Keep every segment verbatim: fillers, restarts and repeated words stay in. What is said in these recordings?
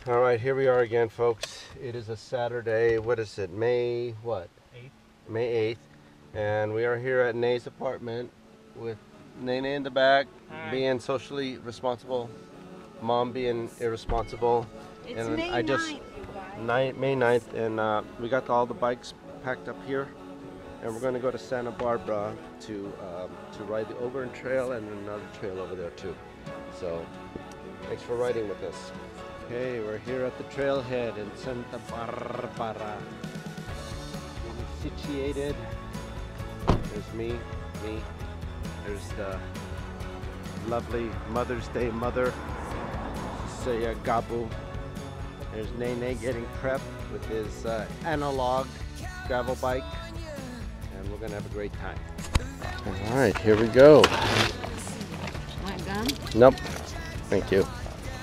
All right, here we are again, folks. It is a Saturday. What is it? May what? eighth. May eighth. And we are here at Nay's apartment with Nene in the back, Hi. being socially responsible, Mom being irresponsible. It's and May I just ninth, you guys. Ni- May ninth, and uh, we got all the bikes packed up here, and we're going to go to Santa Barbara to um, to ride the Obern Trail and another trail over there too. So thanks for riding with us. Okay, we're here at the trailhead in Santa Barbara. We're situated. There's me, me. There's the lovely Mother's Day mother, Saya Gabu. There's Nene getting prepped with his uh, analog gravel bike, and we're gonna have a great time. All right, here we go. Want gum? Nope, thank you.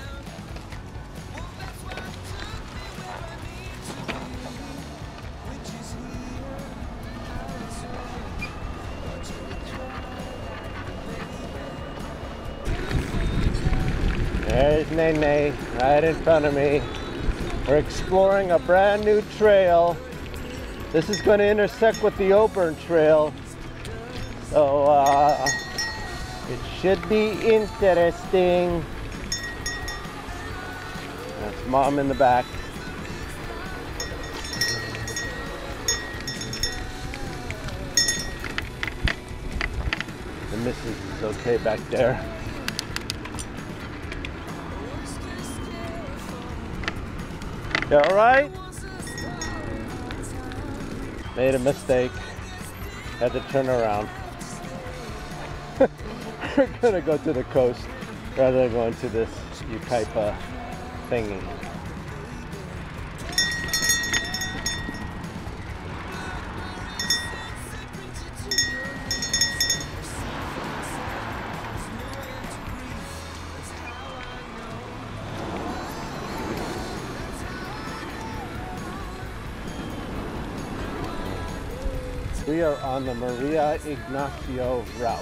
There's Nene right in front of me. We're exploring a brand new trail. This is going to intersect with the Obern Trail. So uh, it should be interesting. That's Mom in the back. The missus is okay back there. You all right? Made a mistake. Had to turn around. We're gonna go to the coast rather than going to this Ukaipa thingy. We are on the Maria Ignacio route.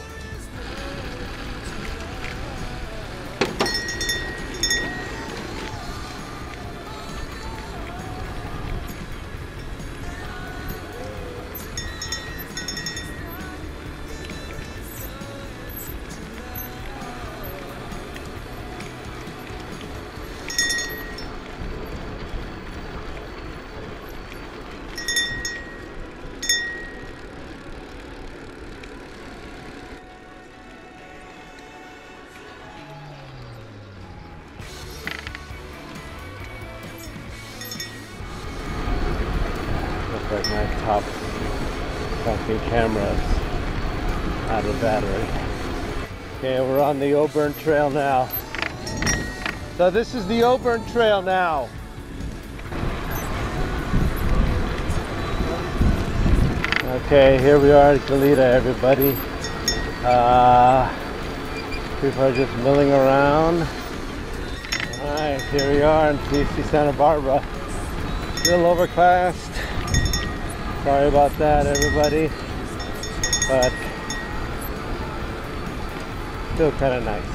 Like my top fucking camera's out of battery. Okay, we're on the Obern Trail now. So this is the Obern Trail now. Okay, here we are at Galita, everybody. Uh, people are just milling around. Alright, here we are in P C Santa Barbara. Still overcast. Sorry about that, everybody, but still kind of nice.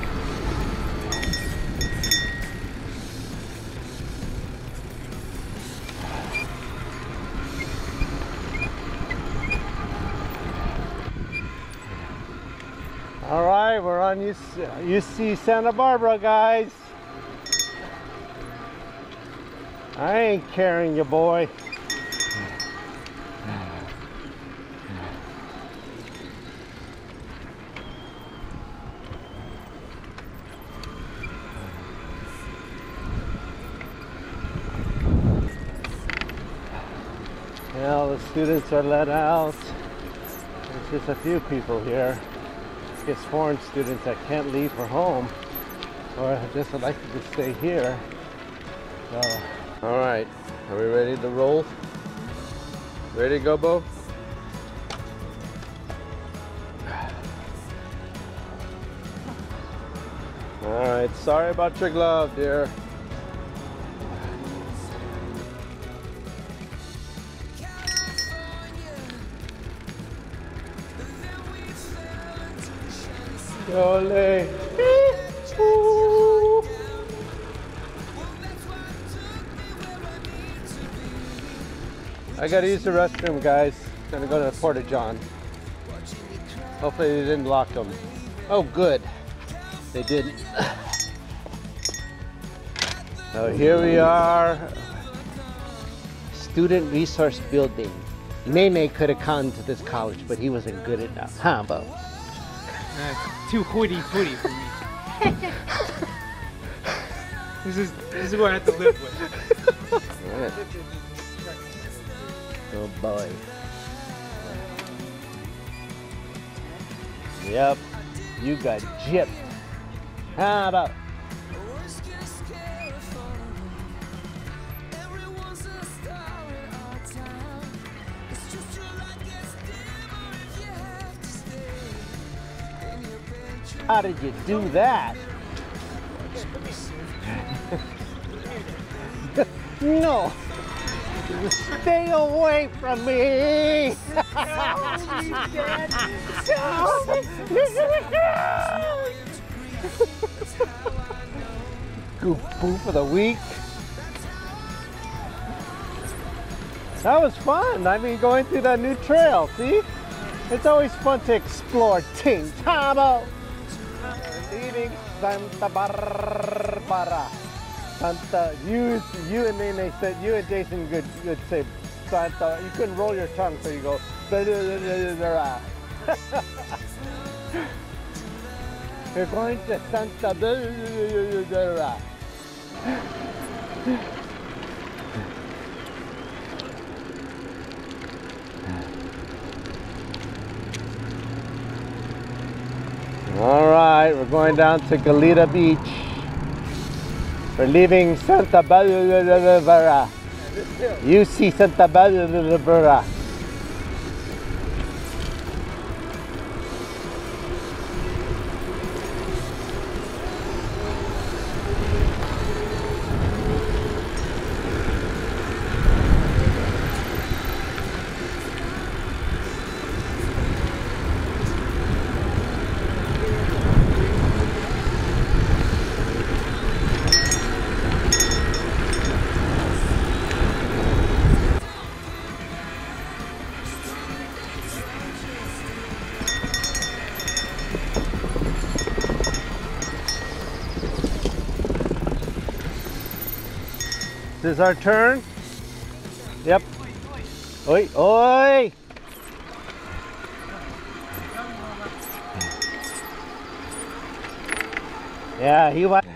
All right, we're on U C Santa Barbara, guys. I ain't carrying you, boy. Well, the students are let out. There's just a few people here. I guess foreign students that can't leave for home or just elected to stay here. So, all right, are we ready to roll? Ready to go, Bo? All right, sorry about your glove, dear. Ole. I gotta use the restroom, guys. Gonna go to the Porta John. Hopefully they didn't lock them. Oh, good. They didn't. So here we are. Student Resource Building. Nene could have come to this college, but he wasn't good enough. Huh, Bo? Uh, too hoity-toity for me. This is this is what I have to live with. Right. Oh boy. Yep, you got gypped. How about? How did you do that? No! Stay away from me! Goof boo for the week. That was fun. I mean, going through that new trail, see? It's always fun to explore things. How about leaving Santa Barbara? Santa, you, you and Nene said, you and Jason could, could say Santa. You couldn't roll your tongue, so you go. You're going to Santa Barbara. All right, we're going down to Goleta Beach. We're leaving Santa Barbara. U C Santa Barbara. This is our turn. Yep. Oi, oi! Yeah, he went.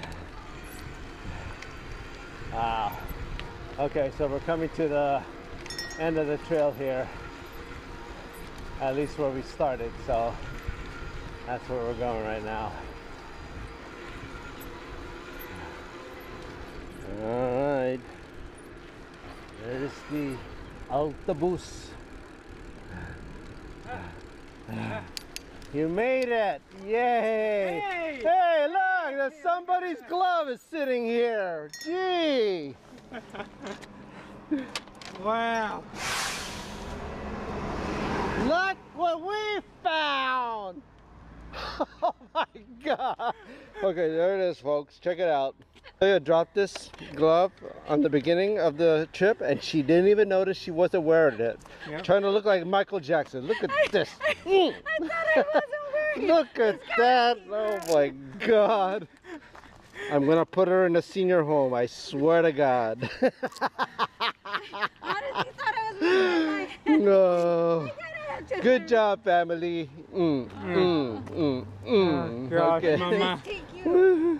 Wow. Okay, so we're coming to the end of the trail here. At least where we started, so that's where we're going right now. All right. There's the autobus. You made it! Yay! Hey! Hey, look! There's somebody's glove is sitting here. Gee! Wow! Look what we found! Oh my God! Okay, there it is, folks. Check it out. I dropped this glove on the beginning of the trip, and she didn't even notice she wasn't wearing it. Yep. Trying to look like Michael Jackson. Look at I, this. I, I thought I wasn't wearing it. Look at that. Oh my God. I'm going to put her in a senior home. I swear to God. How did you thought I was wearing my head? No. Good job, family. Mm, mm, mm, mm. Oh, gosh, okay. Mama. Thank you.